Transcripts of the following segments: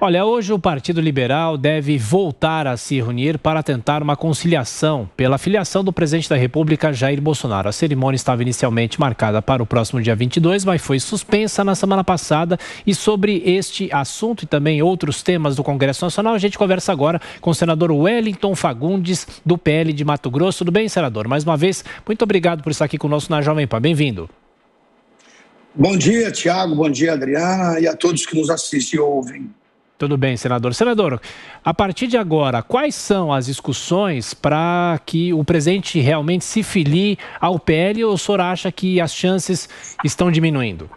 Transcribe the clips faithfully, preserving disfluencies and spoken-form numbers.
Olha, hoje o Partido Liberal deve voltar a se reunir para tentar uma conciliação pela filiação do presidente da República, Jair Bolsonaro. A cerimônia estava inicialmente marcada para o próximo dia vinte e dois, mas foi suspensa na semana passada. E sobre este assunto e também outros temas do Congresso Nacional, a gente conversa agora com o senador Wellington Fagundes, do P L de Mato Grosso. Tudo bem, senador? Mais uma vez, muito obrigado por estar aqui conosco na Jovem Pan. Bem-vindo. Bom dia, Tiago. Bom dia, Adriana, e a todos que nos assistem e ouvem. Tudo bem, senador. Senador, a partir de agora, quais são as discussões para que o presidente realmente se filie ao P L ou o senhor acha que as chances estão diminuindo?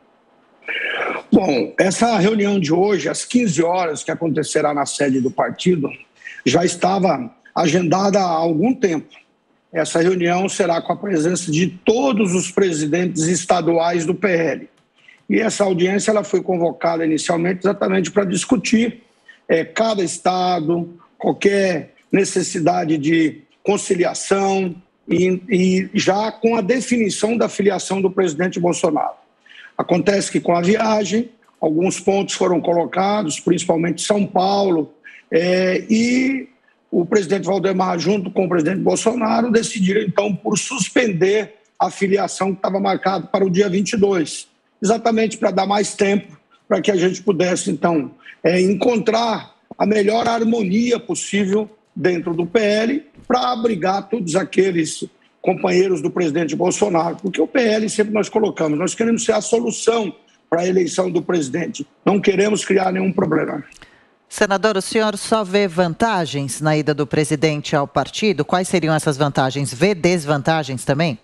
Bom, essa reunião de hoje, às quinze horas, que acontecerá na sede do partido, já estava agendada há algum tempo. Essa reunião será com a presença de todos os presidentes estaduais do P L. E essa audiência ela foi convocada inicialmente exatamente para discutir é, cada estado, qualquer necessidade de conciliação e, e já com a definição da filiação do presidente Bolsonaro. Acontece que com a viagem, alguns pontos foram colocados, principalmente São Paulo, é, e o presidente Valdemar, junto com o presidente Bolsonaro, decidiram então por suspender a filiação que estava marcada para o dia vinte e dois. Exatamente para dar mais tempo, para que a gente pudesse, então, é, encontrar a melhor harmonia possível dentro do P L para abrigar todos aqueles companheiros do presidente Bolsonaro. Porque o P L sempre nós colocamos, nós queremos ser a solução para a eleição do presidente, não queremos criar nenhum problema. Senador, o senhor só vê vantagens na ida do presidente ao partido? Quais seriam essas vantagens? Vê desvantagens também?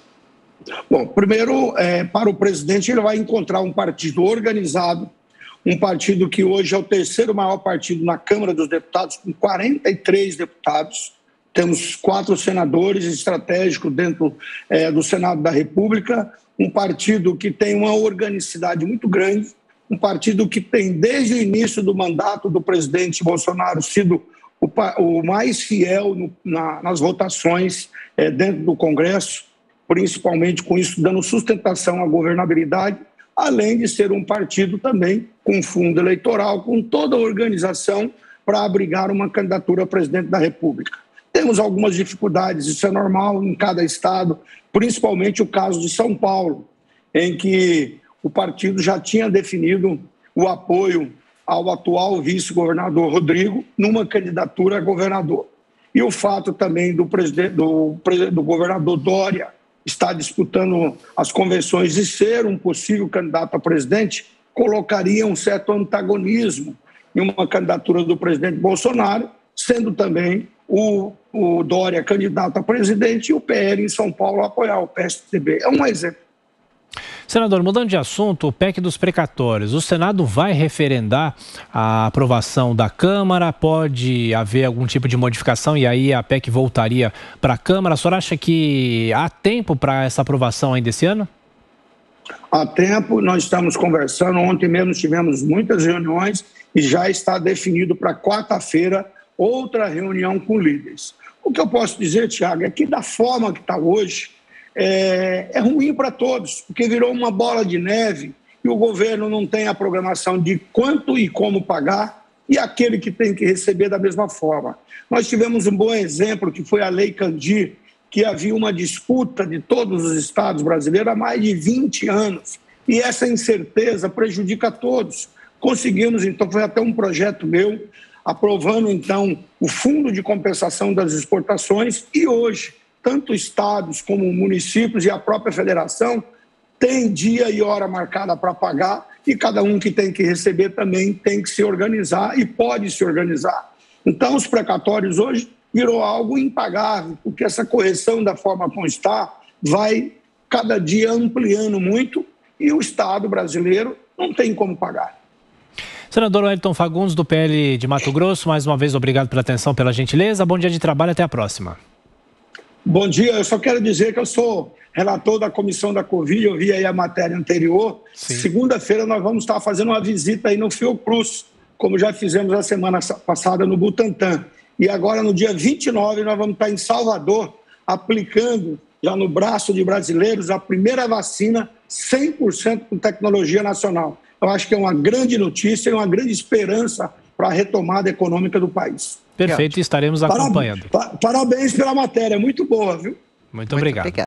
Bom, primeiro, é, para o presidente, ele vai encontrar um partido organizado, um partido que hoje é o terceiro maior partido na Câmara dos Deputados, com quarenta e três deputados. Temos quatro senadores estratégicos dentro é, do Senado da República, um partido que tem uma organicidade muito grande, um partido que tem, desde o início do mandato do presidente Bolsonaro, sido o, o mais fiel no, na, nas votações é, dentro do Congresso, principalmente com isso dando sustentação à governabilidade, além de ser um partido também com fundo eleitoral, com toda a organização para abrigar uma candidatura a presidente da República. Temos algumas dificuldades, isso é normal em cada estado, principalmente o caso de São Paulo, em que o partido já tinha definido o apoio ao atual vice-governador Rodrigo numa candidatura a governador. E o fato também do, presidente, do, do governador Dória está disputando as convenções e ser um possível candidato a presidente, colocaria um certo antagonismo em uma candidatura do presidente Bolsonaro, sendo também o, o Dória candidato a presidente e o P L em São Paulo apoiar o P S D B. É um exemplo. Senador, mudando de assunto, o P E C dos precatórios. O Senado vai referendar a aprovação da Câmara? Pode haver algum tipo de modificação e aí a P E C voltaria para a Câmara? A senhora acha que há tempo para essa aprovação ainda esse ano? Há tempo, nós estamos conversando. Ontem mesmo tivemos muitas reuniões e já está definido para quarta-feira outra reunião com líderes. O que eu posso dizer, Tiago, é que da forma que está hoje, É, é ruim para todos, porque virou uma bola de neve e o governo não tem a programação de quanto e como pagar e aquele que tem que receber da mesma forma. Nós tivemos um bom exemplo, que foi a Lei Candir, que havia uma disputa de todos os estados brasileiros há mais de vinte anos. E essa incerteza prejudica a todos. Conseguimos, então, foi até um projeto meu, aprovando, então, o Fundo de Compensação das Exportações e hoje, tanto estados como municípios e a própria federação tem dia e hora marcada para pagar e cada um que tem que receber também tem que se organizar e pode se organizar. Então, os precatórios hoje virou algo impagável, porque essa correção da forma como está vai cada dia ampliando muito e o Estado brasileiro não tem como pagar. Senador Wellington Fagundes, do P L de Mato Grosso, mais uma vez obrigado pela atenção, pela gentileza. Bom dia de trabalho, até a próxima. Bom dia, eu só quero dizer que eu sou relator da comissão da Covid, eu vi aí a matéria anterior. Segunda-feira nós vamos estar fazendo uma visita aí no Fiocruz, como já fizemos a semana passada no Butantã. E agora, no dia vinte e nove, nós vamos estar em Salvador, aplicando já no braço de brasileiros a primeira vacina cem por cento com tecnologia nacional. eu acho que é uma grande notícia e uma grande esperança para a retomada econômica do país. Perfeito, estaremos acompanhando. Parabéns pela matéria, muito boa, viu? Muito obrigado. Muito obrigado.